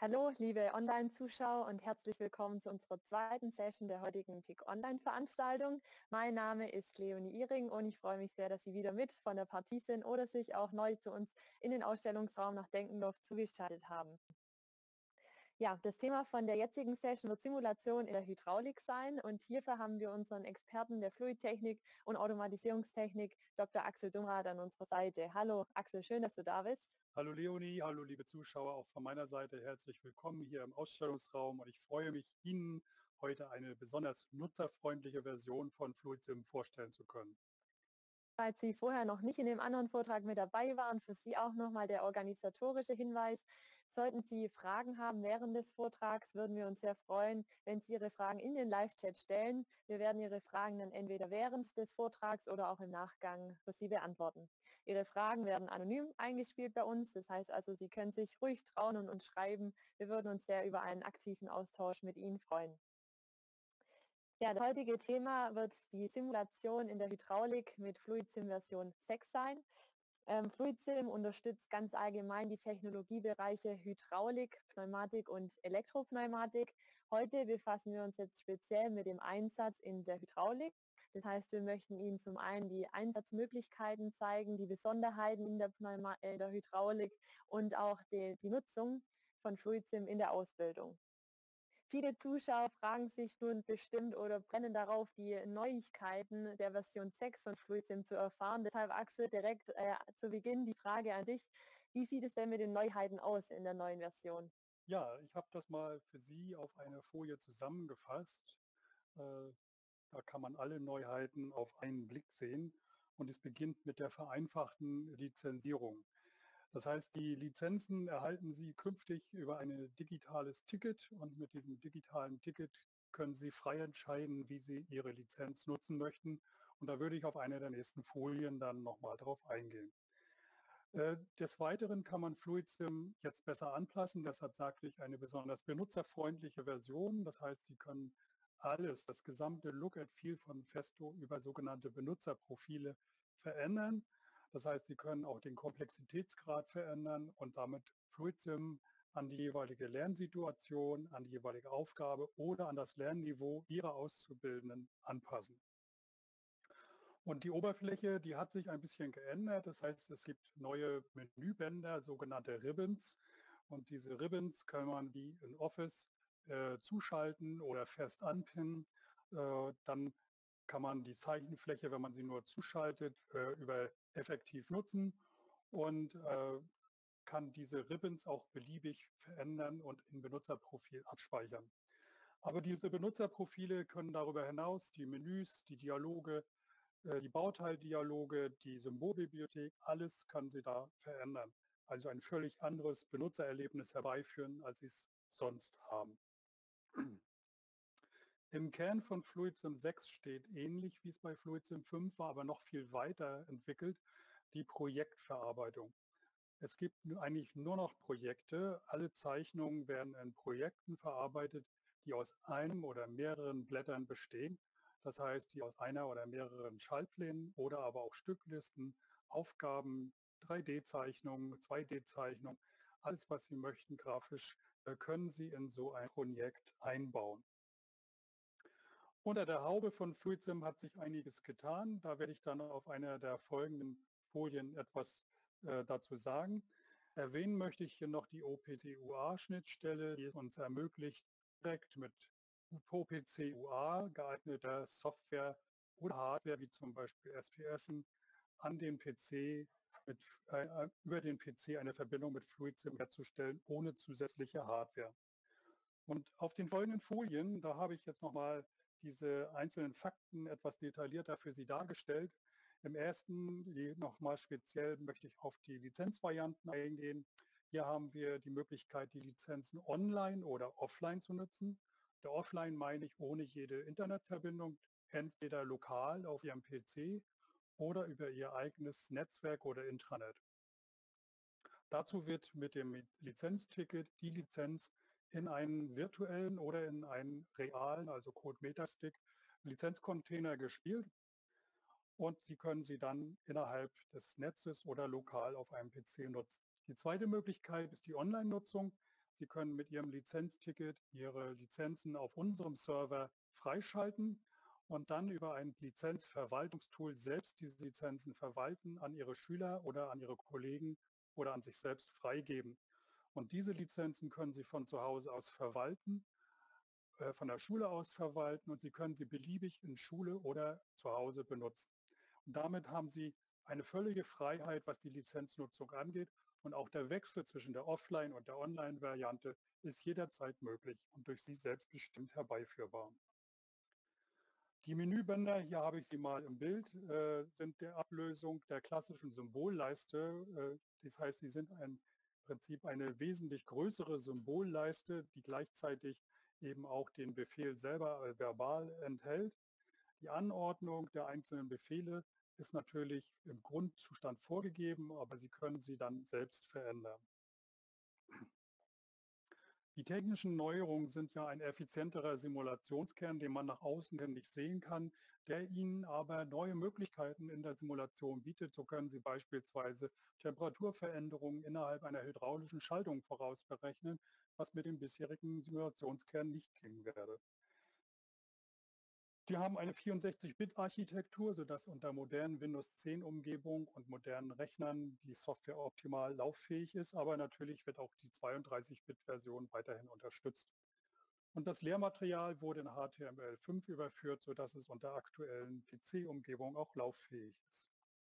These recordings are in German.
Hallo, liebe Online-Zuschauer und herzlich willkommen zu unserer zweiten Session der heutigen TIC-Online-Veranstaltung. Mein Name ist Leonie Ihring und ich freue mich sehr, dass Sie wieder mit von der Partie sind oder sich auch neu zu uns in den Ausstellungsraum nach Denkendorf zugeschaltet haben. Ja, das Thema von der jetzigen Session wird Simulation in der Hydraulik sein und hierfür haben wir unseren Experten der Fluidtechnik und Automatisierungstechnik, Dr. Axel Dumrath, an unserer Seite. Hallo Axel, schön, dass du da bist. Hallo Leonie, hallo liebe Zuschauer, auch von meiner Seite herzlich willkommen hier im Ausstellungsraum und ich freue mich, Ihnen heute eine besonders nutzerfreundliche Version von FluidSim vorstellen zu können. Falls Sie vorher noch nicht in dem anderen Vortrag mit dabei waren, für Sie auch nochmal der organisatorische Hinweis. Sollten Sie Fragen haben während des Vortrags, würden wir uns sehr freuen, wenn Sie Ihre Fragen in den Live-Chat stellen. Wir werden Ihre Fragen dann entweder während des Vortrags oder auch im Nachgang für Sie beantworten. Ihre Fragen werden anonym eingespielt bei uns. Das heißt also, Sie können sich ruhig trauen und uns schreiben. Wir würden uns sehr über einen aktiven Austausch mit Ihnen freuen. Ja, das heutige Thema wird die Simulation in der Hydraulik mit FluidSim Version 6 sein. FluidSim unterstützt ganz allgemein die Technologiebereiche Hydraulik, Pneumatik und Elektropneumatik. Heute befassen wir uns jetzt speziell mit dem Einsatz in der Hydraulik. Das heißt, wir möchten Ihnen zum einen die Einsatzmöglichkeiten zeigen, die Besonderheiten in der Hydraulik und auch die Nutzung von FluidSim in der Ausbildung. Viele Zuschauer fragen sich nun bestimmt oder brennen darauf, die Neuigkeiten der Version 6 von FluidSim zu erfahren. Deshalb, Axel, direkt zu Beginn die Frage an dich. Wie sieht es denn mit den Neuheiten aus in der neuen Version? Ja, ich habe das mal für Sie auf einer Folie zusammengefasst. Da kann man alle Neuheiten auf einen Blick sehen und es beginnt mit der vereinfachten Lizenzierung. Das heißt, die Lizenzen erhalten Sie künftig über ein digitales Ticket und mit diesem digitalen Ticket können Sie frei entscheiden, wie Sie Ihre Lizenz nutzen möchten. Und da würde ich auf einer der nächsten Folien dann nochmal drauf eingehen. Des Weiteren kann man FluidSim jetzt besser anpassen, deshalb sagte ich eine besonders benutzerfreundliche Version. Das heißt, Sie können alles, das gesamte Look and Feel von Festo über sogenannte Benutzerprofile verändern. Das heißt, Sie können auch den Komplexitätsgrad verändern und damit FluidSim an die jeweilige Lernsituation, an die jeweilige Aufgabe oder an das Lernniveau Ihrer Auszubildenden anpassen. Und die Oberfläche, die hat sich ein bisschen geändert. Das heißt, es gibt neue Menübänder, sogenannte Ribbons. Und diese Ribbons kann man wie in Office zuschalten oder fest anpinnen. Dann kann man die Zeichenfläche, wenn man sie nur zuschaltet, über effektiv nutzen und kann diese Ribbons auch beliebig verändern und im Benutzerprofil abspeichern. Aber diese Benutzerprofile können darüber hinaus die Menüs, die Dialoge, die Bauteildialoge, die Symbolbibliothek, alles kann sie da verändern. Also ein völlig anderes Benutzererlebnis herbeiführen, als sie es sonst haben. Im Kern von FluidSim 6 steht ähnlich, wie es bei FluidSim 5 war, aber noch viel weiter entwickelt, die Projektverarbeitung. Es gibt eigentlich nur noch Projekte. Alle Zeichnungen werden in Projekten verarbeitet, die aus einem oder mehreren Blättern bestehen. Das heißt, die aus einer oder mehreren Schaltplänen oder aber auch Stücklisten, Aufgaben, 3D-Zeichnungen, 2D-Zeichnungen, alles, was Sie möchten grafisch, können Sie in so ein Projekt einbauen. Unter der Haube von FluidSim hat sich einiges getan. Da werde ich dann auf einer der folgenden Folien etwas dazu sagen. Erwähnen möchte ich hier noch die OPC-UA-Schnittstelle, die es uns ermöglicht, direkt mit OPC-UA geeigneter Software oder Hardware, wie zum Beispiel SPSen, an den PC über den PC eine Verbindung mit FluidSim herzustellen, ohne zusätzliche Hardware. Und auf den folgenden Folien, da habe ich jetzt nochmal diese einzelnen Fakten etwas detaillierter für Sie dargestellt. Im ersten, nochmal speziell, möchte ich auf die Lizenzvarianten eingehen. Hier haben wir die Möglichkeit, die Lizenzen online oder offline zu nutzen. Der Offline meine ich ohne jede Internetverbindung, entweder lokal auf Ihrem PC oder über Ihr eigenes Netzwerk oder Intranet. Dazu wird mit dem Lizenzticket die Lizenz in einen virtuellen oder in einen realen, also CodeMetastick, Lizenzcontainer gespielt und Sie können sie dann innerhalb des Netzes oder lokal auf einem PC nutzen. Die zweite Möglichkeit ist die Online-Nutzung. Sie können mit Ihrem Lizenzticket Ihre Lizenzen auf unserem Server freischalten und dann über ein Lizenzverwaltungstool selbst diese Lizenzen verwalten, an Ihre Schüler oder an Ihre Kollegen oder an sich selbst freigeben. Und diese Lizenzen können Sie von zu Hause aus verwalten, von der Schule aus verwalten, und Sie können sie beliebig in Schule oder zu Hause benutzen. Und damit haben Sie eine völlige Freiheit, was die Lizenznutzung angeht, und auch der Wechsel zwischen der Offline- und der Online-Variante ist jederzeit möglich und durch Sie selbstbestimmt herbeiführbar. Die Menübänder, hier habe ich sie mal im Bild, sind der Ablösung der klassischen Symbolleiste. Das heißt, sie sind im Prinzip eine wesentlich größere Symbolleiste, die gleichzeitig eben auch den Befehl selber verbal enthält. Die Anordnung der einzelnen Befehle ist natürlich im Grundzustand vorgegeben, aber Sie können sie dann selbst verändern. Die technischen Neuerungen sind ja ein effizienterer Simulationskern, den man nach außen hin nicht sehen kann, der Ihnen aber neue Möglichkeiten in der Simulation bietet. So können Sie beispielsweise Temperaturveränderungen innerhalb einer hydraulischen Schaltung vorausberechnen, was mit dem bisherigen Simulationskern nicht gehen werde. Die haben eine 64-Bit-Architektur, sodass unter modernen Windows-10-Umgebungen und modernen Rechnern die Software optimal lauffähig ist, aber natürlich wird auch die 32-Bit-Version weiterhin unterstützt. Und das Lehrmaterial wurde in HTML5 überführt, sodass es unter aktuellen PC-Umgebungen auch lauffähig ist.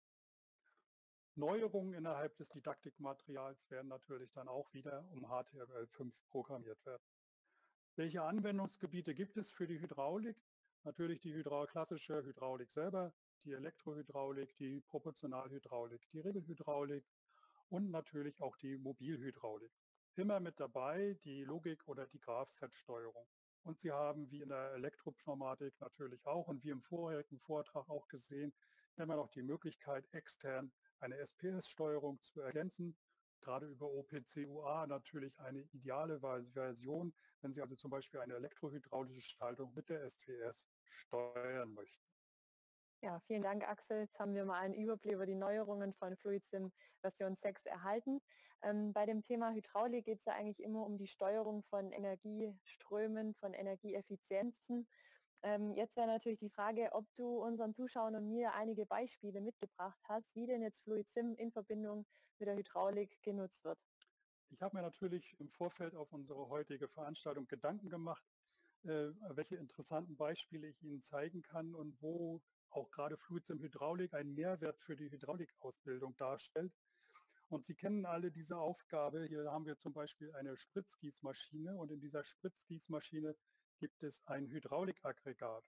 Neuerungen innerhalb des Didaktikmaterials werden natürlich dann auch wieder um HTML5 programmiert werden. Welche Anwendungsgebiete gibt es für die Hydraulik? Natürlich die klassische Hydraulik selber, die Elektrohydraulik, die Proportionalhydraulik, die Regelhydraulik und natürlich auch die Mobilhydraulik. Immer mit dabei die Logik- oder die Graph-Set-Steuerung. Und Sie haben wie in der Elektropneumatik natürlich auch und wie im vorherigen Vortrag auch gesehen, immer noch die Möglichkeit, extern eine SPS-Steuerung zu ergänzen. Gerade über OPC-UA natürlich eine ideale Version, wenn Sie also zum Beispiel eine elektrohydraulische Schaltung mit der SPS steuern möchten. Ja, vielen Dank, Axel. Jetzt haben wir mal einen Überblick über die Neuerungen von FluidSim Version 6 erhalten. Bei dem Thema Hydraulik geht es ja eigentlich immer um die Steuerung von Energieströmen, von Energieeffizienzen. Jetzt wäre natürlich die Frage, ob du unseren Zuschauern und mir einige Beispiele mitgebracht hast, wie denn jetzt FluidSim in Verbindung mit der Hydraulik genutzt wird. Ich habe mir natürlich im Vorfeld auf unsere heutige Veranstaltung Gedanken gemacht, welche interessanten Beispiele ich Ihnen zeigen kann und wo auch gerade FluidSim Hydraulik einen Mehrwert für die Hydraulikausbildung darstellt. Und Sie kennen alle diese Aufgabe. Hier haben wir zum Beispiel eine Spritzgießmaschine und in dieser Spritzgießmaschine gibt es ein Hydraulikaggregat.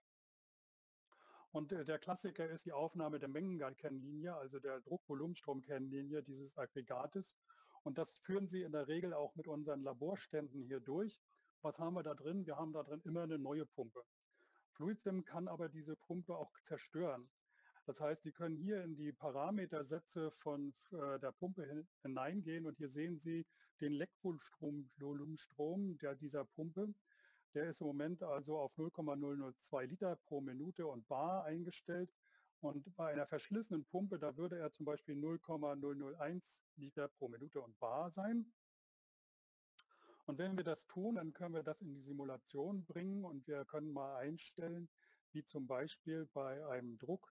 Und der Klassiker ist die Aufnahme der Mengenkennlinie, also der Druck-Volumenstrom-Kennlinie dieses Aggregates. Und das führen Sie in der Regel auch mit unseren Laborständen hier durch. Was haben wir da drin? Wir haben da drin immer eine neue Pumpe. FluidSim kann aber diese Pumpe auch zerstören. Das heißt, Sie können hier in die Parametersätze von der Pumpe hineingehen und hier sehen Sie den Leckvolumenstrom dieser Pumpe. Der ist im Moment also auf 0,002 Liter pro Minute und bar eingestellt. Und bei einer verschlissenen Pumpe, da würde er zum Beispiel 0,001 Liter pro Minute und bar sein. Und wenn wir das tun, dann können wir das in die Simulation bringen und wir können mal einstellen, wie zum Beispiel bei einem Druck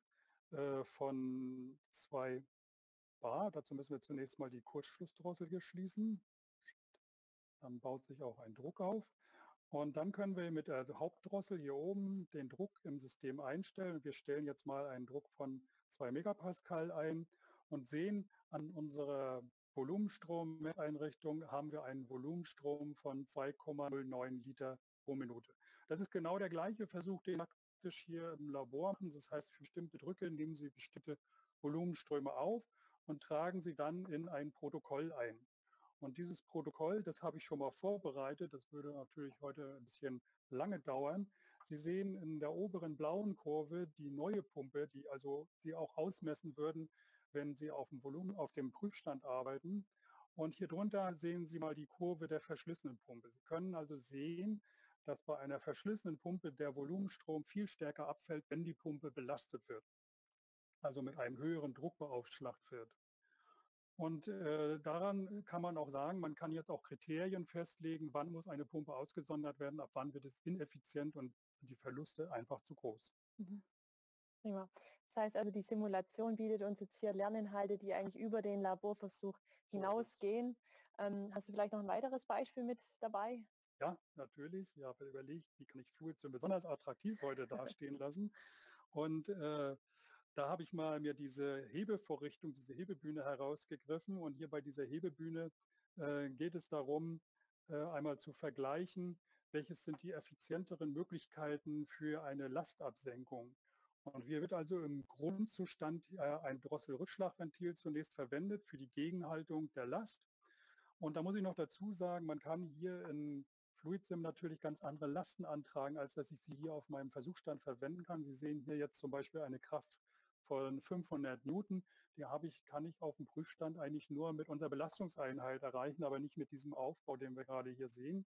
von 2 bar. Dazu müssen wir zunächst mal die Kurzschlussdrossel hier schließen. Dann baut sich auch ein Druck auf. Und dann können wir mit der Hauptdrossel hier oben den Druck im System einstellen. Wir stellen jetzt mal einen Druck von 2 Megapascal ein und sehen an unserer Volumenstrommesseinrichtung haben wir einen Volumenstrom von 2,09 Liter pro Minute. Das ist genau der gleiche Versuch, den wir praktisch hier im Labor machen. Das heißt, für bestimmte Drücke nehmen Sie bestimmte Volumenströme auf und tragen sie dann in ein Protokoll ein. Und dieses Protokoll, das habe ich schon mal vorbereitet. Das würde natürlich heute ein bisschen lange dauern. Sie sehen in der oberen blauen Kurve die neue Pumpe, die also Sie auch ausmessen würden, wenn Sie auf dem Volumen, auf dem Prüfstand arbeiten. Und hier drunter sehen Sie mal die Kurve der verschlissenen Pumpe. Sie können also sehen, dass bei einer verschlissenen Pumpe der Volumenstrom viel stärker abfällt, wenn die Pumpe belastet wird, also mit einem höheren Druck beaufschlagt wird. Und daran kann man auch sagen, man kann jetzt auch Kriterien festlegen, wann muss eine Pumpe ausgesondert werden, ab wann wird es ineffizient und die Verluste einfach zu groß. Mhm. Prima. Das heißt also, die Simulation bietet uns jetzt hier Lerninhalte, die eigentlich über den Laborversuch So ist es. hinausgehen. Hast du vielleicht noch ein weiteres Beispiel mit dabei? Ja, natürlich. Ich habe überlegt, wie kann ich Fluidsim besonders attraktiv heute dastehen lassen. Und da habe ich mal mir diese Hebevorrichtung, diese Hebebühne herausgegriffen. Und hier bei dieser Hebebühne geht es darum, einmal zu vergleichen, welches sind die effizienteren Möglichkeiten für eine Lastabsenkung. Und hier wird also im Grundzustand ein Drosselrückschlagventil zunächst verwendet für die Gegenhaltung der Last. Und da muss ich noch dazu sagen, man kann hier in FluidSim natürlich ganz andere Lasten antragen, als dass ich sie hier auf meinem Versuchsstand verwenden kann. Sie sehen hier jetzt zum Beispiel eine Kraft von 500 Newton. Kann ich auf dem Prüfstand eigentlich nur mit unserer Belastungseinheit erreichen, aber nicht mit diesem Aufbau, den wir gerade hier sehen,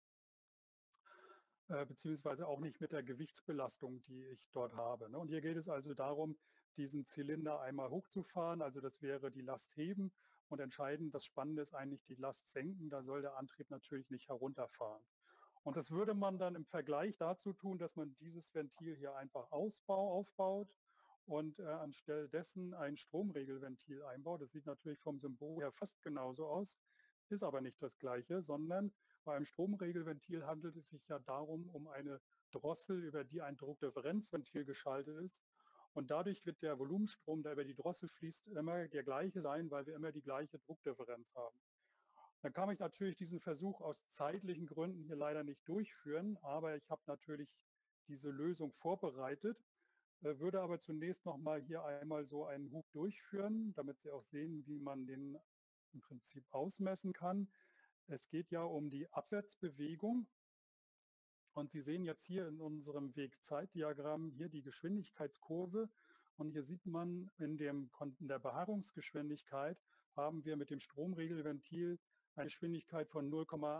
beziehungsweise auch nicht mit der Gewichtsbelastung, die ich dort habe. Ne? Und hier geht es also darum, diesen Zylinder einmal hochzufahren, also das wäre die Last heben und entscheidend, das Spannende ist eigentlich die Last senken, da soll der Antrieb natürlich nicht herunterfahren. Und das würde man dann im Vergleich dazu tun, dass man dieses Ventil hier einfach aufbaut und anstelle dessen ein Stromregelventil einbaut. Das sieht natürlich vom Symbol her fast genauso aus, ist aber nicht das gleiche, sondern bei einem Stromregelventil handelt es sich ja darum, um eine Drossel, über die ein Druckdifferenzventil geschaltet ist. Und dadurch wird der Volumenstrom, der über die Drossel fließt, immer der gleiche sein, weil wir immer die gleiche Druckdifferenz haben. Dann kann ich natürlich diesen Versuch aus zeitlichen Gründen hier leider nicht durchführen, aber ich habe natürlich diese Lösung vorbereitet, würde aber zunächst noch mal hier einmal so einen Hub durchführen, damit Sie auch sehen, wie man den im Prinzip ausmessen kann. Es geht ja um die Abwärtsbewegung und Sie sehen jetzt hier in unserem Weg-Zeit-Diagramm hier die Geschwindigkeitskurve und hier sieht man in der Beharrungsgeschwindigkeit haben wir mit dem Stromregelventil eine Geschwindigkeit von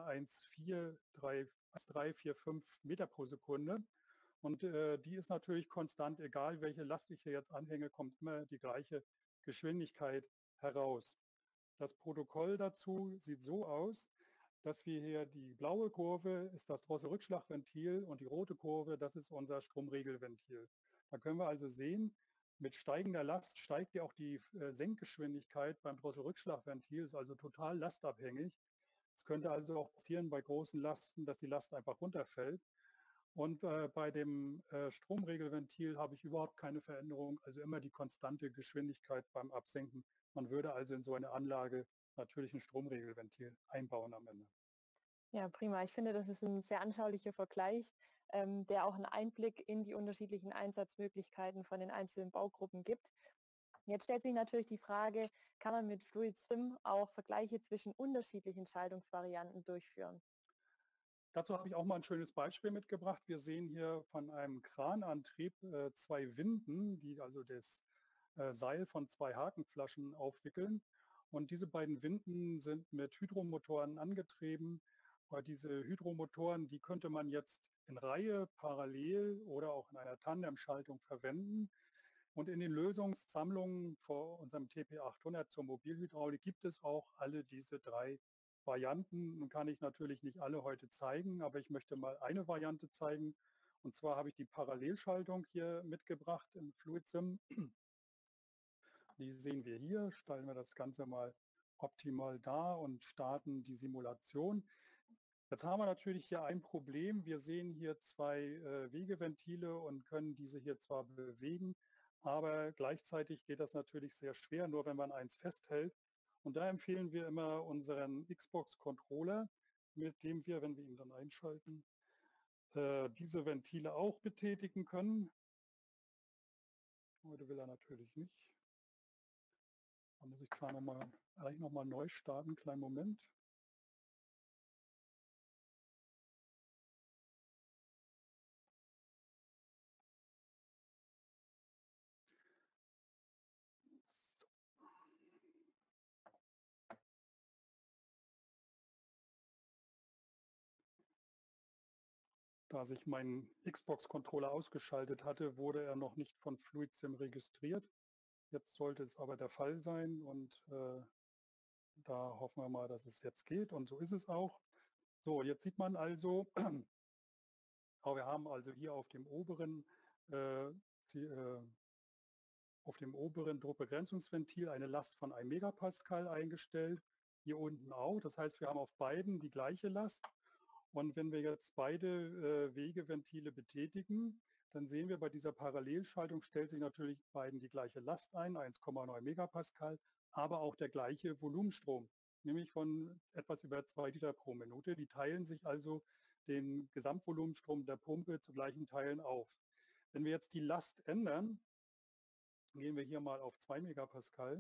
0,14345 Meter pro Sekunde. Und die ist natürlich konstant, egal welche Last ich hier jetzt anhänge, kommt immer die gleiche Geschwindigkeit heraus. Das Protokoll dazu sieht so aus, dass wir hier die blaue Kurve ist das Drosselrückschlagventil und die rote Kurve, das ist unser Stromregelventil. Da können wir also sehen, mit steigender Last steigt ja auch die Senkgeschwindigkeit beim Drosselrückschlagventil, ist also total lastabhängig. Es könnte also auch passieren bei großen Lasten, dass die Last einfach runterfällt. Und bei dem Stromregelventil habe ich überhaupt keine Veränderung, also immer die konstante Geschwindigkeit beim Absenken. Man würde also in so eine Anlage natürlich ein Stromregelventil einbauen am Ende. Ja, prima. Ich finde, das ist ein sehr anschaulicher Vergleich, der auch einen Einblick in die unterschiedlichen Einsatzmöglichkeiten von den einzelnen Baugruppen gibt. Jetzt stellt sich natürlich die Frage, kann man mit FluidSim auch Vergleiche zwischen unterschiedlichen Schaltungsvarianten durchführen? Dazu habe ich auch mal ein schönes Beispiel mitgebracht. Wir sehen hier von einem Kranantrieb zwei Winden, die also das Seil von zwei Hakenflaschen aufwickeln. Und diese beiden Winden sind mit Hydromotoren angetrieben. Diese Hydromotoren, die könnte man jetzt in Reihe, parallel oder auch in einer Tandemschaltung verwenden. Und in den Lösungssammlungen vor unserem TP800 zur Mobilhydraulik gibt es auch alle diese drei Varianten. Nun kann ich natürlich nicht alle heute zeigen, aber ich möchte mal eine Variante zeigen. Und zwar habe ich die Parallelschaltung hier mitgebracht in FluidSim. Die sehen wir hier. Stellen wir das Ganze mal optimal dar und starten die Simulation. Jetzt haben wir natürlich hier ein Problem. Wir sehen hier zwei Wegeventile und können diese hier zwar bewegen, aber gleichzeitig geht das natürlich sehr schwer, nur wenn man eins festhält. Und da empfehlen wir immer unseren Xbox-Controller, mit dem wir, wenn wir ihn dann einschalten, diese Ventile auch betätigen können. Heute will er natürlich nicht. Da muss ich gleich noch mal neu starten. Kleinen Moment. Da sich mein Xbox-Controller ausgeschaltet hatte, wurde er noch nicht von FluidSim registriert. Jetzt sollte es aber der Fall sein und Da hoffen wir mal, dass es jetzt geht und so ist es auch. So, jetzt sieht man also, wir haben also hier äh, äh, auf dem oberen Druckbegrenzungsventil eine Last von 1 Megapascal eingestellt, hier unten auch. Das heißt, wir haben auf beiden die gleiche Last. Und wenn wir jetzt beide Wegeventile betätigen, dann sehen wir, bei dieser Parallelschaltung stellt sich natürlich beiden die gleiche Last ein, 1,9 Megapascal, aber auch der gleiche Volumenstrom, nämlich von etwas über 2 Liter pro Minute. Die teilen sich also den Gesamtvolumenstrom der Pumpe zu gleichen Teilen auf. Wenn wir jetzt die Last ändern, gehen wir hier mal auf 2 Megapascal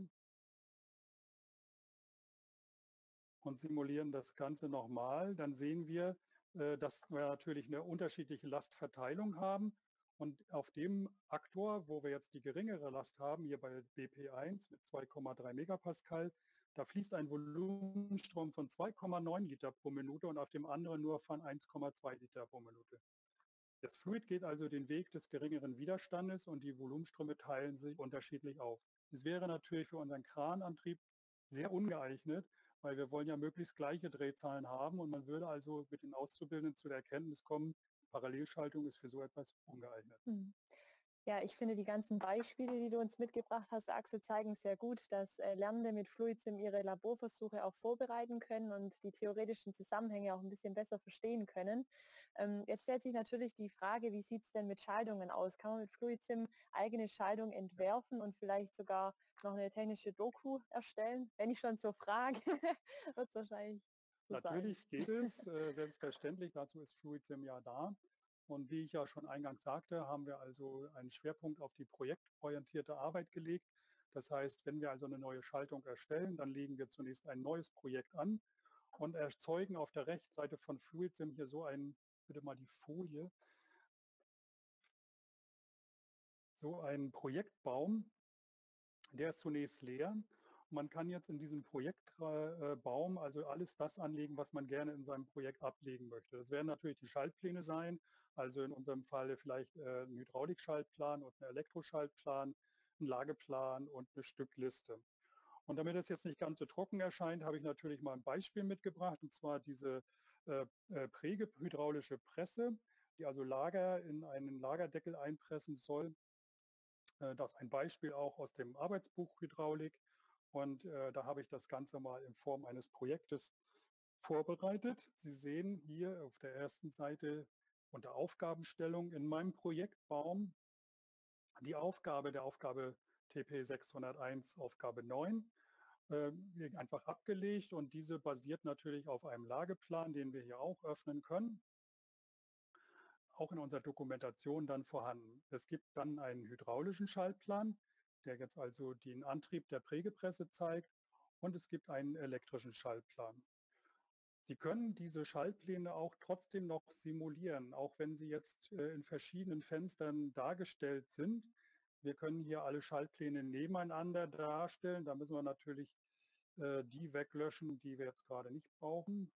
und simulieren das Ganze nochmal, dann sehen wir, dass wir natürlich eine unterschiedliche Lastverteilung haben. Und auf dem Aktor, wo wir jetzt die geringere Last haben, hier bei BP1 mit 2,3 Megapascal, da fließt ein Volumenstrom von 2,9 Liter pro Minute und auf dem anderen nur von 1,2 Liter pro Minute. Das Fluid geht also den Weg des geringeren Widerstandes und die Volumenströme teilen sich unterschiedlich auf. Das wäre natürlich für unseren Kranantrieb sehr ungeeignet, weil wir wollen ja möglichst gleiche Drehzahlen haben und man würde also mit den Auszubildenden zu der Erkenntnis kommen, Parallelschaltung ist für so etwas ungeeignet. Mhm. Ja, ich finde die ganzen Beispiele, die du uns mitgebracht hast, Axel, zeigen sehr gut, dass Lernende mit FluidSim ihre Laborversuche auch vorbereiten können und die theoretischen Zusammenhänge auch ein bisschen besser verstehen können. Jetzt stellt sich natürlich die Frage, wie sieht es denn mit Schaltungen aus? Kann man mit FluidSim eigene Schaltung entwerfen und vielleicht sogar noch eine technische Doku erstellen? Wenn ich schon so frage, wird es wahrscheinlich so sein. Natürlich geht es, selbstverständlich, dazu ist FluidSim ja da. Und wie ich ja schon eingangs sagte, haben wir also einen Schwerpunkt auf die projektorientierte Arbeit gelegt. Das heißt, wenn wir also eine neue Schaltung erstellen, dann legen wir zunächst ein neues Projekt an und erzeugen auf der rechten Seite von FluidSim hier bitte mal die Folie, so einen Projektbaum, der ist zunächst leer. Man kann jetzt in diesem Projektbaum also alles das anlegen, was man gerne in seinem Projekt ablegen möchte. Das werden natürlich die Schaltpläne sein, also in unserem Falle vielleicht ein Hydraulikschaltplan und ein Elektroschaltplan, ein Lageplan und eine Stückliste. Und damit es jetzt nicht ganz so trocken erscheint, habe ich natürlich mal ein Beispiel mitgebracht, und zwar diese prägehydraulische Presse, die also Lager in einen Lagerdeckel einpressen soll. Das ist ein Beispiel auch aus dem Arbeitsbuch Hydraulik. Und da habe ich das Ganze mal in Form eines Projektes vorbereitet. Sie sehen hier auf der ersten Seite unter Aufgabenstellung in meinem Projektbaum die Aufgabe der Aufgabe TP 601, Aufgabe 9, einfach abgelegt. Und diese basiert natürlich auf einem Lageplan, den wir hier auch öffnen können, auch in unserer Dokumentation dann vorhanden. Es gibt dann einen hydraulischen Schaltplan, der jetzt also den Antrieb der Prägepresse zeigt, und es gibt einen elektrischen Schaltplan. Sie können diese Schaltpläne auch trotzdem noch simulieren, auch wenn sie jetzt in verschiedenen Fenstern dargestellt sind. Wir können hier alle Schaltpläne nebeneinander darstellen. Da müssen wir natürlich die weglöschen, die wir jetzt gerade nicht brauchen.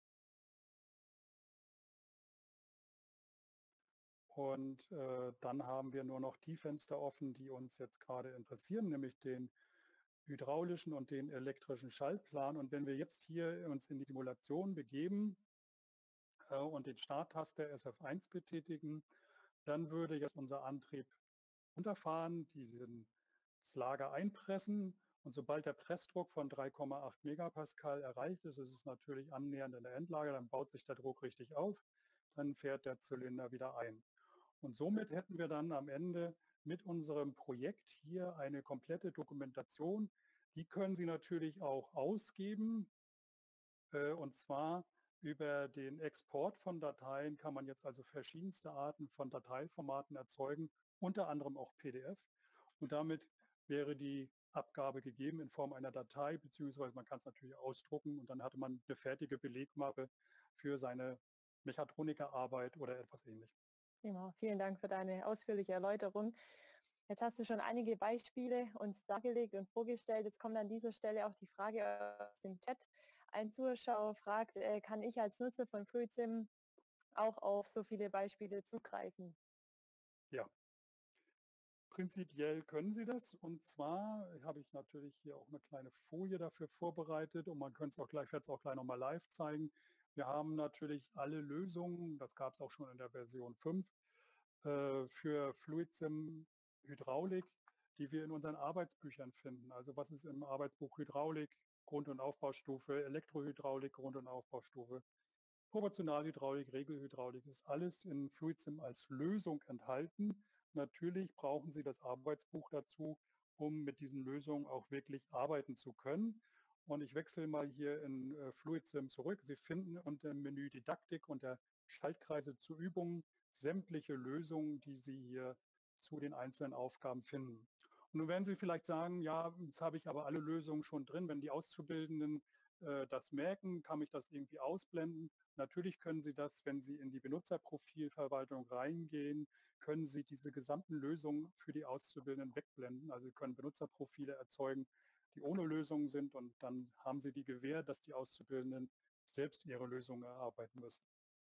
Und dann haben wir nur noch die Fenster offen, die uns jetzt gerade interessieren, nämlich den hydraulischen und den elektrischen Schaltplan. Und wenn wir jetzt hier uns in die Simulation begeben und den Starttaster SF1 betätigen, dann würde jetzt unser Antrieb runterfahren, das Lager einpressen. Und sobald der Pressdruck von 3,8 Megapascal erreicht ist, ist es natürlich annähernd in der Endlage, dann baut sich der Druck richtig auf, dann fährt der Zylinder wieder ein. Und somit hätten wir dann am Ende mit unserem Projekt hier eine komplette Dokumentation. Die können Sie natürlich auch ausgeben. Und zwar über den Export von Dateien kann man jetzt also verschiedenste Arten von Dateiformaten erzeugen, unter anderem auch PDF. Und damit wäre die Abgabe gegeben in Form einer Datei, beziehungsweise man kann es natürlich ausdrucken und dann hatte man eine fertige Belegmappe für seine Mechatronikerarbeit oder etwas Ähnliches. Genau, vielen Dank für deine ausführliche Erläuterung. Jetzt hast du schon einige Beispiele uns dargelegt und vorgestellt. Jetzt kommt an dieser Stelle auch die Frage aus dem Chat. Ein Zuschauer fragt, kann ich als Nutzer von FluidSim auch auf so viele Beispiele zugreifen? Ja, Prinzipiell können Sie das, und zwar habe ich natürlich hier auch eine kleine Folie dafür vorbereitet und man könnte es auch gleich, werde es auch gleich nochmal live zeigen. Wir haben natürlich alle Lösungen, das gab es auch schon in der Version 5, für FluidSim Hydraulik, die wir in unseren Arbeitsbüchern finden. Also was ist im Arbeitsbuch Hydraulik, Grund- und Aufbaustufe, Elektrohydraulik, Grund- und Aufbaustufe, Proportionalhydraulik, Regelhydraulik, ist alles in FluidSim als Lösung enthalten. Natürlich brauchen Sie das Arbeitsbuch dazu, um mit diesen Lösungen auch wirklich arbeiten zu können. Und ich wechsle mal hier in FluidSim zurück. Sie finden unter dem Menü Didaktik unter Schaltkreise zu Übungen sämtliche Lösungen, die Sie hier zu den einzelnen Aufgaben finden. Und nun werden Sie vielleicht sagen, ja, jetzt habe ich aber alle Lösungen schon drin. Wenn die Auszubildenden das merken, kann ich das irgendwie ausblenden. Natürlich können Sie das, wenn Sie in die Benutzerprofilverwaltung reingehen, können Sie diese gesamten Lösungen für die Auszubildenden wegblenden. Also Sie können Benutzerprofile erzeugen, die ohne Lösungen sind, und dann haben Sie die Gewähr, dass die Auszubildenden selbst ihre Lösungen erarbeiten müssen.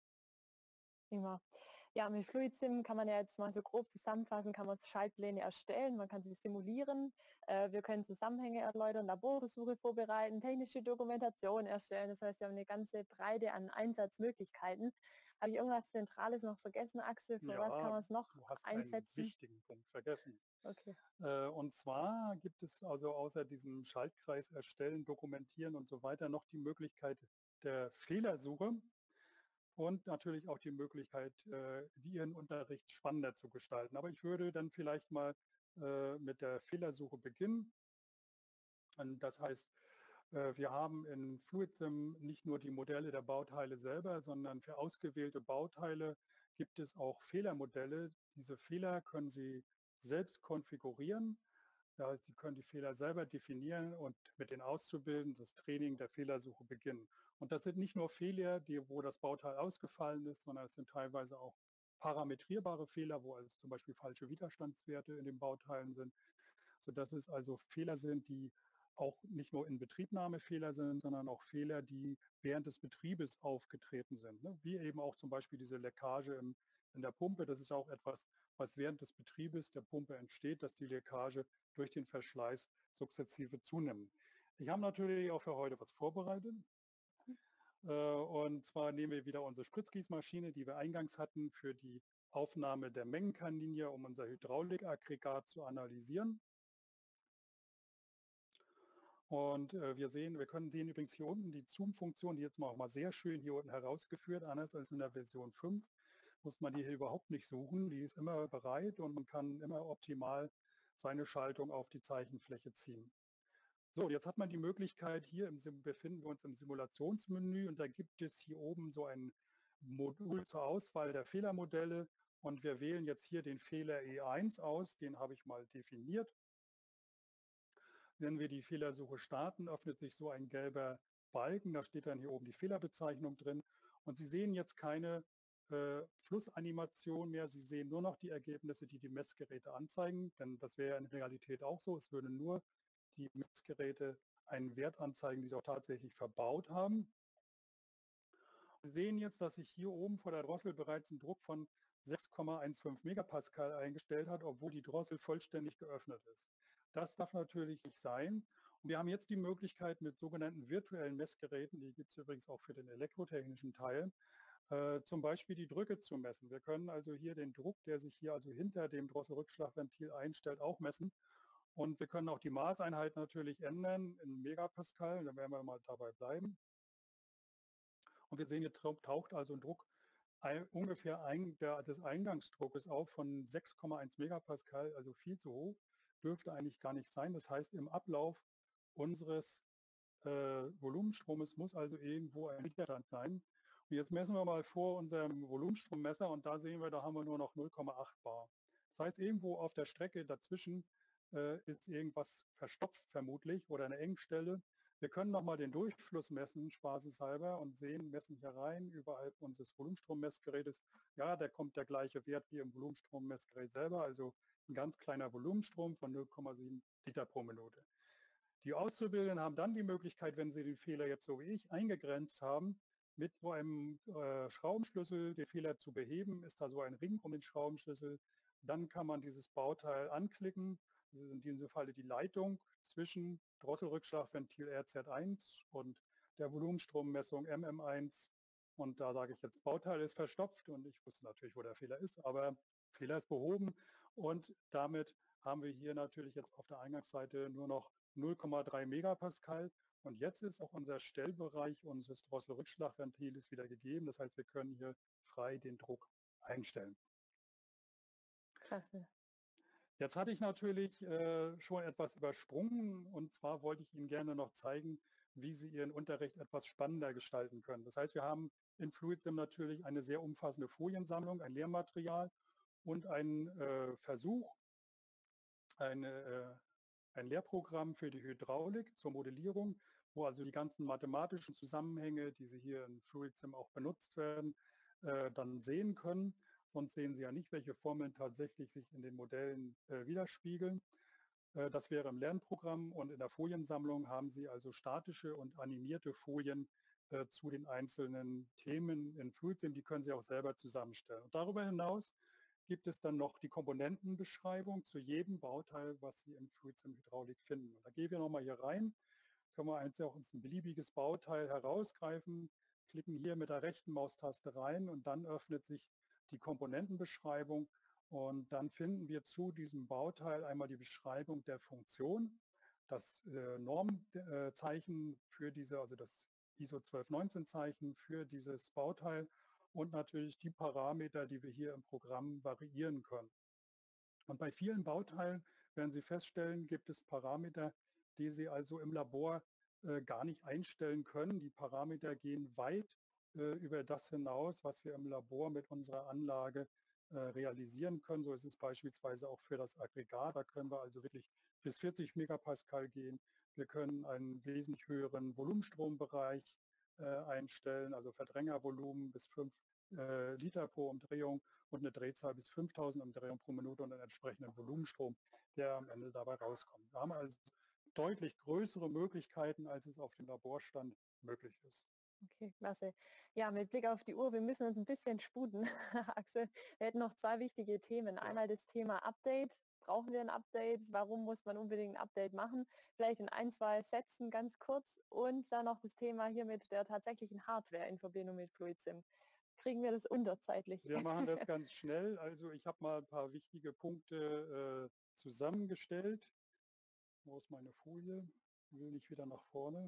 Prima. Ja, mit FluidSim kann man ja jetzt mal so grob zusammenfassen, kann man Schaltpläne erstellen, man kann sie simulieren, wir können Zusammenhänge erläutern, Laborversuche vorbereiten, technische Dokumentation erstellen. Das heißt, wir haben eine ganze Breite an Einsatzmöglichkeiten. Habe ich irgendwas Zentrales noch vergessen, Axel? Für was kann Ja, man es noch du hast einen einsetzen? wichtigen Punkt vergessen. Okay. Und zwar gibt es also außer diesem Schaltkreis erstellen, dokumentieren und so weiter noch die Möglichkeit der Fehlersuche und natürlich auch die Möglichkeit, Ihren Unterricht spannender zu gestalten. Aber ich würde dann vielleicht mal mit der Fehlersuche beginnen. Und das heißt, wir haben in FluidSim nicht nur die Modelle der Bauteile selber, sondern für ausgewählte Bauteile gibt es auch Fehlermodelle. Diese Fehler können Sie selbst konfigurieren. Das heißt, Sie können die Fehler selber definieren und mit den Auszubildenden das Training der Fehlersuche beginnen. Und das sind nicht nur Fehler, wo das Bauteil ausgefallen ist, sondern es sind teilweise auch parametrierbare Fehler, wo also zum Beispiel falsche Widerstandswerte in den Bauteilen sind, sodass es also Fehler sind, die auch nicht nur Inbetriebnahmefehler sind, sondern auch Fehler, die während des Betriebes aufgetreten sind. Ne? Wie eben auch zum Beispiel diese Leckage in der Pumpe. Das ist auch etwas, was während des Betriebes der Pumpe entsteht, dass die Leckage durch den Verschleiß sukzessive zunimmt. Ich habe natürlich auch für heute was vorbereitet. Und zwar nehmen wir wieder unsere Spritzgießmaschine, die wir eingangs hatten, für die Aufnahme der Mengenkannlinie, um unser Hydraulikaggregat zu analysieren. Und wir können sehen übrigens hier unten die Zoom-Funktion, die jetzt auch mal sehr schön hier unten herausgeführt, anders als in der Version 5. Muss man die hier überhaupt nicht suchen, die ist immer bereit und man kann immer optimal seine Schaltung auf die Zeichenfläche ziehen. So, jetzt hat man die Möglichkeit, hier befinden wir uns im Simulationsmenü und da gibt es hier oben so ein Modul zur Auswahl der Fehlermodelle und wir wählen jetzt hier den Fehler E1 aus, den habe ich mal definiert. Wenn wir die Fehlersuche starten, öffnet sich so ein gelber Balken, da steht dann hier oben die Fehlerbezeichnung drin und Sie sehen jetzt keine Flussanimation mehr, Sie sehen nur noch die Ergebnisse, die die Messgeräte anzeigen, denn das wäre in Realität auch so, es würden nur die Messgeräte einen Wert anzeigen, die sie auch tatsächlich verbaut haben. Wir sehen jetzt, dass sich hier oben vor der Drossel bereits ein Druck von 6,15 Megapascal eingestellt hat, obwohl die Drossel vollständig geöffnet ist. Das darf natürlich nicht sein. Und wir haben jetzt die Möglichkeit mit sogenannten virtuellen Messgeräten, die gibt es übrigens auch für den elektrotechnischen Teil, zum Beispiel die Drücke zu messen. Wir können also hier den Druck, der sich hier also hinter dem Drosselrückschlagventil einstellt, auch messen. Und wir können auch die Maßeinheit natürlich ändern in Megapascal, da werden wir mal dabei bleiben. Und wir sehen, hier taucht also ein Druck ungefähr des Eingangsdruckes auf von 6,1 Megapascal, also viel zu hoch, dürfte eigentlich gar nicht sein. Das heißt, im Ablauf unseres Volumenstromes muss also irgendwo ein Widerstand sein. Und jetzt messen wir mal vor unserem Volumenstrommesser und da sehen wir, da haben wir nur noch 0,8 Bar. Das heißt, irgendwo auf der Strecke dazwischen ist irgendwas verstopft vermutlich oder eine Engstelle. Wir können nochmal den Durchfluss messen, spaßeshalber, und sehen, messen hier rein, überhalb unseres Volumenstrommessgerätes. Ja, da kommt der gleiche Wert wie im Volumenstrommessgerät selber, also ein ganz kleiner Volumenstrom von 0,7 Liter pro Minute. Die Auszubildenden haben dann die Möglichkeit, wenn sie den Fehler jetzt so wie ich eingegrenzt haben, mit so einem Schraubenschlüssel den Fehler zu beheben. Ist da so ein Ring um den Schraubenschlüssel. Dann kann man dieses Bauteil anklicken. Das ist in diesem Falle die Leitung zwischen Drosselrückschlagventil RZ1 und der Volumenstrommessung MM1. Und da sage ich jetzt, Bauteil ist verstopft und ich wusste natürlich, wo der Fehler ist, aber Fehler ist behoben. Und damit haben wir hier natürlich jetzt auf der Eingangsseite nur noch 0,3 Megapascal. Und jetzt ist auch unser Stellbereich unseres Drosselrückschlagventils wieder gegeben. Das heißt, wir können hier frei den Druck einstellen. Klasse. Jetzt hatte ich natürlich schon etwas übersprungen, und zwar wollte ich Ihnen gerne noch zeigen, wie Sie Ihren Unterricht etwas spannender gestalten können. Das heißt, wir haben in FluidSim natürlich eine sehr umfassende Foliensammlung, ein Lehrmaterial und einen Versuch, ein Lehrprogramm für die Hydraulik zur Modellierung, wo also die ganzen mathematischen Zusammenhänge, die Sie hier in FluidSim auch benutzt werden, dann sehen können. Sonst sehen Sie ja nicht, welche Formeln tatsächlich sich in den Modellen widerspiegeln. Das wäre im Lernprogramm, und in der Foliensammlung haben Sie also statische und animierte Folien zu den einzelnen Themen in FluidSim. Die können Sie auch selber zusammenstellen. Und darüber hinaus gibt es dann noch die Komponentenbeschreibung zu jedem Bauteil, was Sie in FluidSim Hydraulik finden. Und da gehen wir nochmal hier rein, können wir jetzt auch uns ein beliebiges Bauteil herausgreifen, klicken hier mit der rechten Maustaste rein und dann öffnet sich die Komponentenbeschreibung, und dann finden wir zu diesem Bauteil einmal die Beschreibung der Funktion, das Normzeichen für diese, also das ISO 1219 Zeichen für dieses Bauteil und natürlich die Parameter, die wir hier im Programm variieren können. Und bei vielen Bauteilen werden Sie feststellen, gibt es Parameter, die Sie also im Labor gar nicht einstellen können. Die Parameter gehen weit über das hinaus, was wir im Labor mit unserer Anlage realisieren können. So ist es beispielsweise auch für das Aggregat. Da können wir also wirklich bis 40 Megapascal gehen. Wir können einen wesentlich höheren Volumenstrombereich einstellen, also Verdrängervolumen bis 5 Liter pro Umdrehung und eine Drehzahl bis 5000 Umdrehungen pro Minute und einen entsprechenden Volumenstrom, der am Ende dabei rauskommt. Wir haben also deutlich größere Möglichkeiten, als es auf dem Laborstand möglich ist. Okay, klasse. Ja, mit Blick auf die Uhr, wir müssen uns ein bisschen sputen, Axel. Wir hätten noch 2 wichtige Themen. Ja. Einmal das Thema Update. Brauchen wir ein Update? Warum muss man unbedingt ein Update machen? Vielleicht in 1, 2 Sätzen ganz kurz. Und dann noch das Thema hier mit der tatsächlichen Hardware in Verbindung mit FluidSim. Kriegen wir das unterzeitlich? Wir machen das ganz schnell. Also ich habe mal ein paar wichtige Punkte zusammengestellt. Wo ist meine Folie? Ich will nicht wieder nach vorne.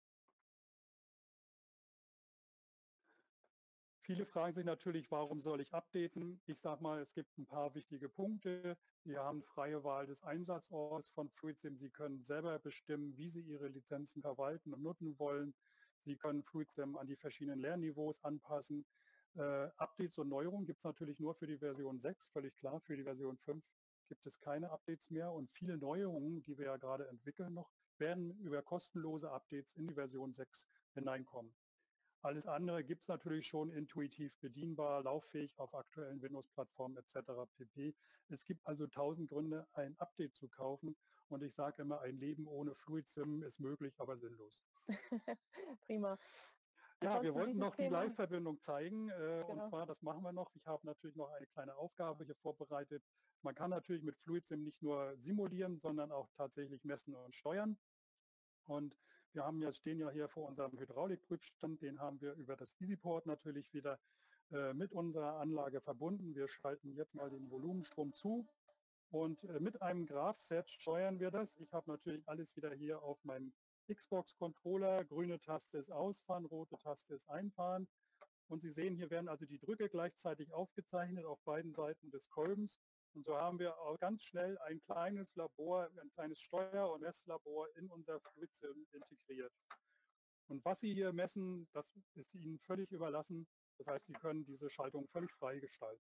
Viele fragen sich natürlich, warum soll ich updaten? Ich sage mal, es gibt ein paar wichtige Punkte. Wir haben freie Wahl des Einsatzorts von FluidSim. Sie können selber bestimmen, wie Sie Ihre Lizenzen verwalten und nutzen wollen. Sie können FluidSim an die verschiedenen Lernniveaus anpassen. Updates und Neuerungen gibt es natürlich nur für die Version 6, völlig klar. Für die Version 5 gibt es keine Updates mehr, und viele Neuerungen, die wir ja gerade entwickeln noch, werden über kostenlose Updates in die Version 6 hineinkommen. Alles andere gibt es natürlich schon intuitiv bedienbar, lauffähig auf aktuellen Windows-Plattformen etc. pp. Es gibt also 1000 Gründe, ein Update zu kaufen, und ich sage immer, ein Leben ohne FluidSim ist möglich, aber sinnlos. Prima. Ja, wir Ansonsten wollten dieses noch die Thema, Live-Verbindung zeigen, und genau. zwar, das machen wir noch. Ich habe natürlich noch eine kleine Aufgabe hier vorbereitet. Man kann natürlich mit FluidSim nicht nur simulieren, sondern auch tatsächlich messen und steuern. Und wir haben ja, stehen ja hier vor unserem Hydraulikprüfstand, den haben wir über das EasyPort natürlich wieder mit unserer Anlage verbunden. Wir schalten jetzt mal den Volumenstrom zu, und mit einem Graph-Set steuern wir das. Ich habe natürlich alles wieder hier auf meinem Xbox-Controller. Grüne Taste ist Ausfahren, rote Taste ist Einfahren. Und Sie sehen, hier werden also die Drücke gleichzeitig aufgezeichnet auf beiden Seiten des Kolbens. Und so haben wir auch ganz schnell ein kleines Labor, ein kleines Steuer- und Messlabor in unser FluidSim integriert. Und was Sie hier messen, das ist Ihnen völlig überlassen. Das heißt, Sie können diese Schaltung völlig frei gestalten.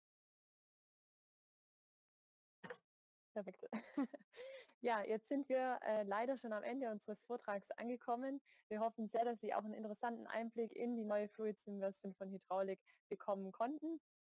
Perfekt. Ja, jetzt sind wir leider schon am Ende unseres Vortrags angekommen. Wir hoffen sehr, dass Sie auch einen interessanten Einblick in die neue FluidSim-Version von Hydraulik bekommen konnten.